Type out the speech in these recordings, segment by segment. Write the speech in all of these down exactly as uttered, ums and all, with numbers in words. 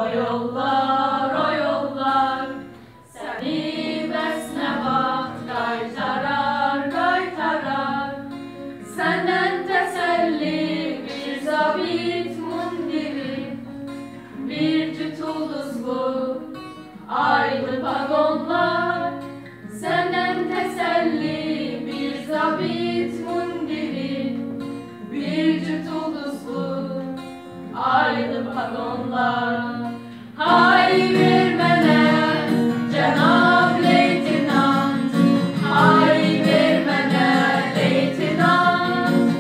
O yollar, o yollar, səni bəsnə vaxt qaytarar, qaytarar. Səndən təsəlli bir zabit mundiri, bir cüt ulduzlu aylı vagonlar. Səndən təsəlli bir zabit mundiri, bir cüt ulduzlu aylı vagonlar. Hay ver mənə cənab leytenant, hay ver mənə leytenant.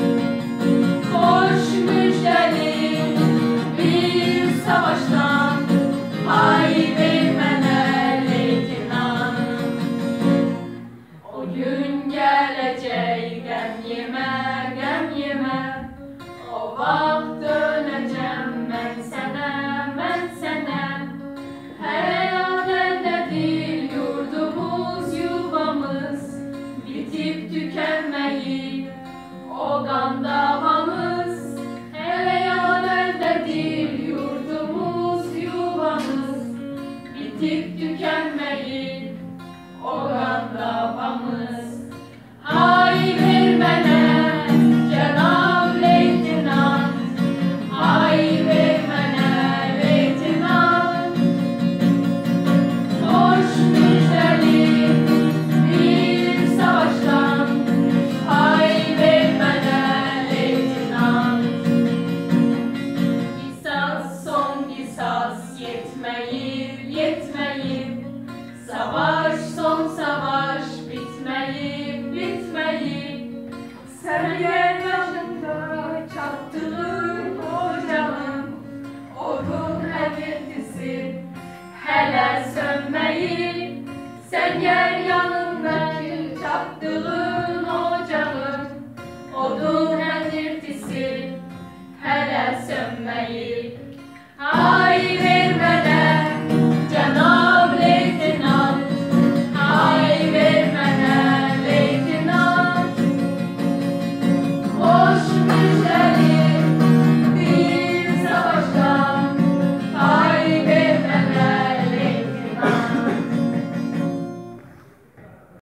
Xoş müjdəli bir savaşdan, hay ver mənə leytenant. O gün gələcək qəm yemə, qəm yemə, o vaxt dönəcəm mən sənə, mən sənə. Həyat əldədir yurdumuz, yuvamız, bitib tükənməyib o qan davamız. Həyat əldədir yurdumuz, yuvamız, bitib tükənməyib o qan davamız. Hay ver mənə cənab leytenant, hay ver mənə leytenant. Xoş müjdəli bir savaşdan, hay ver mənə leytenant. Qisas son qisas yetməyib, yetməyib, savaş son savaş bitməyib, bitməyib. Sən yer yaşında çatdığın ocağın odun əvintisi hələ sönməyib. Sən yer yanındakı çatdığın